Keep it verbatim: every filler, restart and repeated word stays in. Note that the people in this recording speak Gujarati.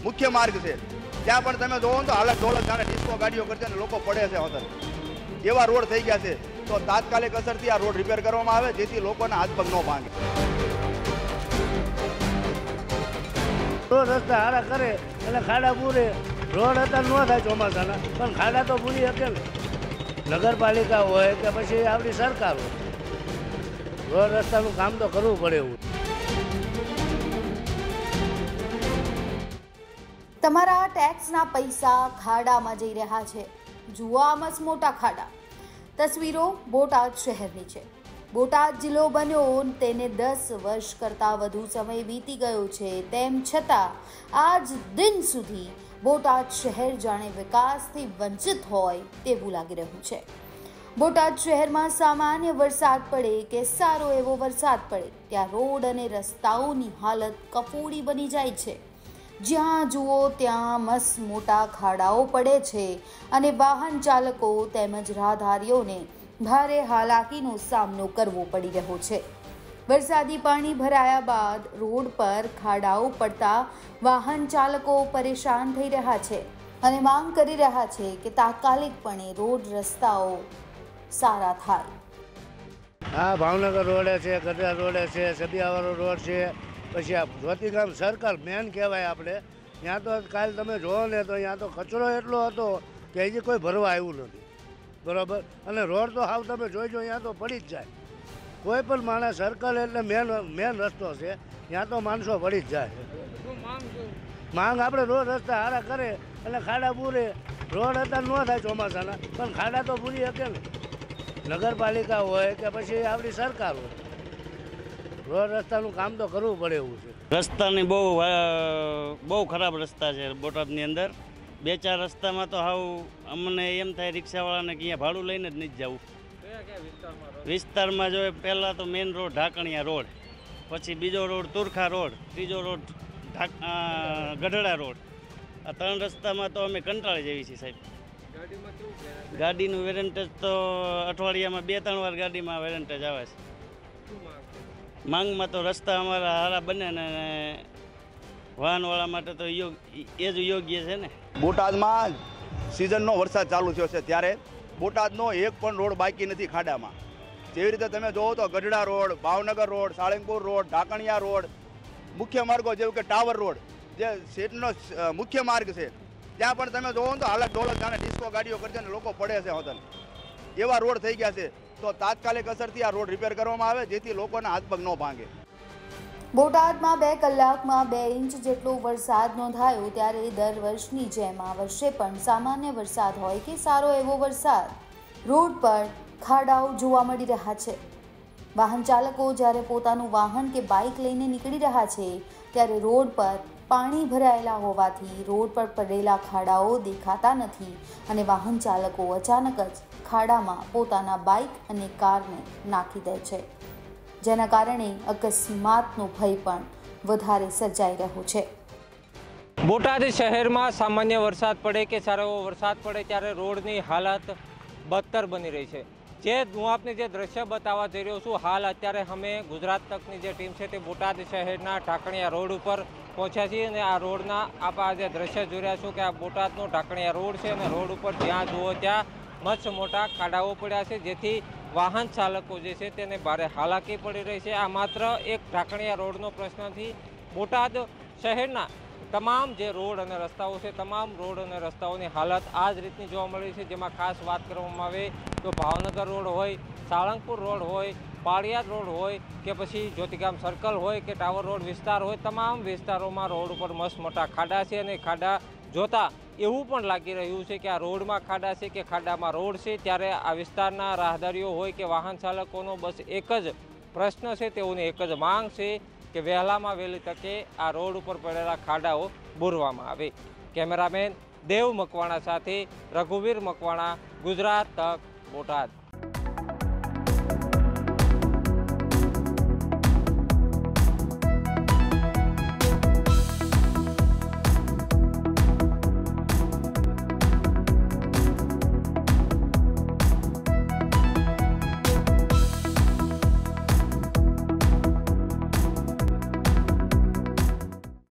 મુખ્ય માર્ગ છે ત્યાં પણ તમે જોવો તો હાલત ડોલક જાણે ડિસ્કો ગાડીઓ કરશે ને લોકો પડે છે હોતલ એવા રોડ થઈ ગયા છે। તો તાત્કાલિક અસરથી આ રોડ રિપેર કરવામાં આવે જેથી લોકોના હાથ પગ ન ભાંગે। રોડ રસ્તા હારા કરે એટલે ખાડા પૂરે રોડ હતા ન થાય ચોમાસાના પણ ખાડા તો પૂરી શકે ને નગરપાલિકા હોય કે પછી આપણી સરકાર હોય રોડ રસ્તાનું કામ તો કરવું પડે એવું। તમારા ટેક્સના પૈસા ખાડામાં જઈ રહ્યા છે। જુઓ આ મસમોટા ખાડા। તસવીરો બોટાદ શહેરની છે। બોટાદ જિલ્લો બન્યો તેને દસ વર્ષ કરતાં વધુ સમય વીતી ગયો છે, તેમ છતાં આજ દિન સુધી બોટાદ શહેર જાણે વિકાસથી વંચિત હોય તેવું લાગી રહ્યું છે। બોટાદ શહેરમાં સામાન્ય વરસાદ પડે કે સારો એવો વરસાદ પડે ત્યાં રોડ અને રસ્તાઓની હાલત કફોડી બની જાય છે। જ્યાં જુઓ ત્યાં મસ મોટા ખાડાઓ પડે છે અને વાહન ચાલકો તેમજ રાહદારીઓને ભારે હાલાકીનો સામનો કરવો પડી રહ્યો છે। વરસાદી પાણી ભરાયા બાદ રોડ પર ખાડાઓ પડતા વાહન ચાલકો પરેશાન થઈ રહ્યા છે અને માંગ કરી રહ્યા છે કે તાત્કાલિકપણે રોડ રસ્તાઓ સારા થાય। હા, ભાવનગર રોડે છે, ગઢડા રોડે છે, સદિયાવાળો રોડ છે, પછી આ જ્યોતિગામ સર્કલ મેન કહેવાય આપણે ત્યાં તો કાલ તમે જોવો ને તો ત્યાં તો કચરો એટલો હતો કે હજી કોઈ ભરવા આવ્યું નથી બરાબર। અને રોડ તો હાવ તમે જોઈજો ત્યાં તો પડી જ જાય કોઈ પણ માણસ સર્કલ એટલે મેન મેન રસ્તો છે ત્યાં તો માણસો પડી જ જાય। માંગ આપણે રોડ રસ્તા હારા કરે એટલે ખાડા પૂરે રોડ હતા ન થાય ચોમાસાના પણ ખાડા તો પૂરી શકે ને નગરપાલિકા હોય કે પછી આપણી સરકાર હોય રોડ રસ્તાનું કામ તો કરવું પડે એવું છે। રસ્તાની બહુ બહુ ખરાબ રસ્તા છે બોટાદની અંદર। બે ચાર રસ્તામાં તો હાવ અમને એમ થાય રિક્ષાવાળાને કે અહીંયા ભાડું લઈને જ નથી જવું। વિસ્તારમાં જો પહેલાં તો મેઇન રોડ ઢાકણિયા રોડ, પછી બીજો રોડ તુરખા રોડ, ત્રીજો રોડ ગઢડા રોડ। આ ત્રણ રસ્તામાં તો અમે કંટાળી જેવી છીએ સાહેબ। ગાડીનું વેરેન્ટેજ તો અઠવાડિયામાં બે ત્રણ વાર ગાડીમાં વેરેન્ટેજ આવે છે। માંગમાં તો રસ્તા અમારા સારા બને ને વાહનવાળા માટે તો એ જ યોગ્ય છે ને। બોટાદમાં સિઝનનો વરસાદ ચાલુ થયો છે ત્યારે બોટાદનો એક પણ રોડ બાકી નથી ખાડામાં। જેવી રીતે તમે જોવો તો Gadhada road, Bhavnagar road, Salangpur road, Dhakaniya road, મુખ્ય માર્ગો જેવું કે ટાવર રોડ જે શહેરનો મુખ્ય માર્ગ છે ત્યાં પણ તમે જોવો તો હાલત ડોલક જાણે ડિસ્કો ગાડીઓ કરશે ને લોકો પડે છે હોતલ એવા રોડ થઈ ગયા છે। તો તાત્કાલિક અસરથી આ રોડ રિપેર કરવામાં આવે જેથી લોકોના હાથ પગ ન ભાંગે। બોટાદમાં બે કલાકમાં બે ઇંચ જેટલો વરસાદ નોંધાયો ત્યારે દર વર્ષની જેમ આ વર્ષે પણ સામાન્ય વરસાદ હોય કે સારો એવો વરસાદ રોડ પર ખાડાઓ જોવા મળી રહ્યા છે। વાહન ચાલકો જ્યારે પોતાનું વાહન કે બાઇક લઈને નીકળી રહ્યા છે ત્યારે રોડ પર પાણી ભરાયેલા હોવાથી રોડ પર પડેલા ખાડાઓ દેખાતા નથી અને વાહન ચાલકો અચાનક જ ખાડામાં પોતાના બાઇક અને કારને નાખી દે છે, જેના કારણે અકસ્માતનો ભય પણ વધારે સર્જાઈ રહ્યો છે। બોટાદ શહેરમાં સામાન્ય વરસાદ પડે કે સારો એવો વરસાદ પડે ત્યારે રોડની હાલત બદતર બની રહી છે। જે હું આપને જે દ્રશ્ય બતાવવા જઈ રહ્યો છું, હાલ અત્યારે અમે ગુજરાત તકની જે ટીમ છે તે બોટાદ શહેરના ઢાકણિયા રોડ ઉપર પહોંચ્યા છીએ અને આ રોડના આપ આ જે દ્રશ્ય જોઈ રહ્યા છો કે આ બોટાદનો ઢાકણિયા રોડ છે અને રોડ ઉપર જ્યાં જુઓ ત્યાં મચ્છ મોટા ખાડાઓ પડ્યા છે જેથી વાહન ચાલકો જે છે તેને ભારે હાલાકી પડી રહી છે। આ માત્ર એક ઢાકણિયા રોડનો પ્રશ્ન નથી, બોટાદ શહેરના તમામ જે રોડ અને રસ્તાઓ છે તમામ રોડ અને રસ્તાઓની હાલત આ જ રીતની જોવા મળી છે। જેમાં ખાસ વાત કરવામાં આવે તો ભાવનગર રોડ હોય, સાળંગપુર રોડ હોય, પાળિયાદ રોડ હોય કે પછી જ્યોતિગામ સર્કલ હોય કે ટાવર રોડ વિસ્તાર હોય, તમામ વિસ્તારોમાં રોડ ઉપર મસ્ત મોટા ખાડા છે અને ખાડા જોતા એવું પણ લાગી રહ્યું છે કે આ રોડમાં ખાડા છે કે ખાડામાં રોડ છે। ત્યારે આ વિસ્તારના રાહદારીઓ હોય કે વાહન ચાલકોનો બસ એક જ પ્રશ્ન છે, તેઓની એક જ માંગ છે કે વહેલામાં વહેલી તકે આ રોડ ઉપર પડેલા ખાડાઓ પૂરવામાં આવે। કેમેરામેન દેવ મકવાણા સાથે રઘુવીર મકવાણા, ગુજરાત તક, બોટાદ।